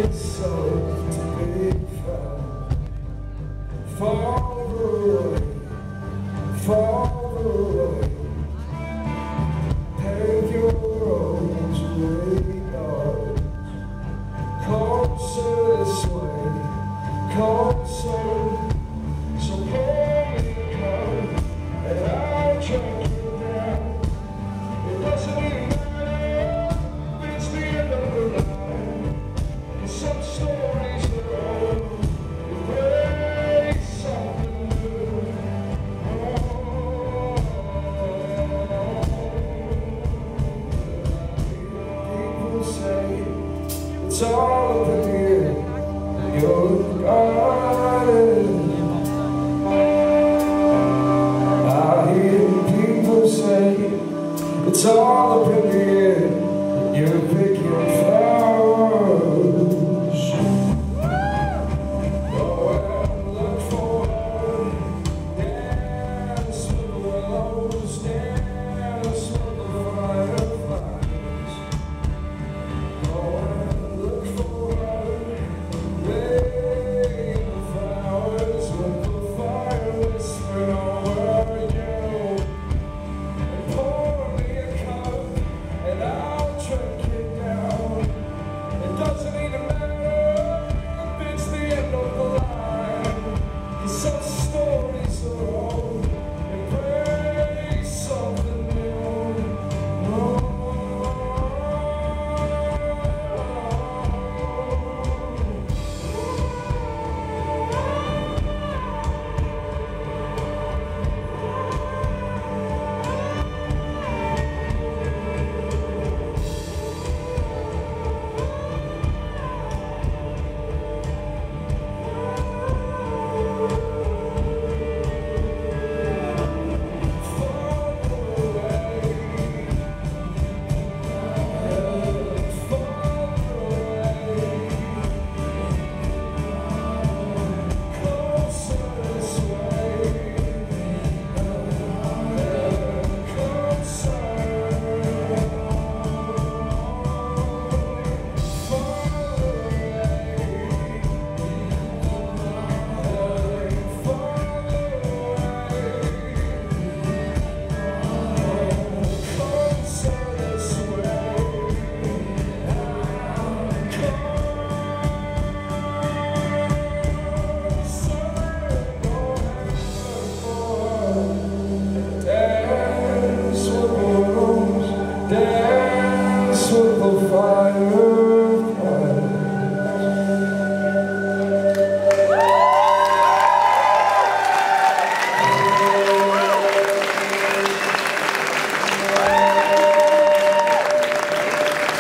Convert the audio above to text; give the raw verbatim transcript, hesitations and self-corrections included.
yourself to be found. Far away, far away. Pave your roads with ours. Closer this way, closer. So hold me come, and I'll track you down. It doesn't even matter, but it's the end of the line. And some stories are old, erase something new. People say it's all up in here, you're garden. I hear people say it's all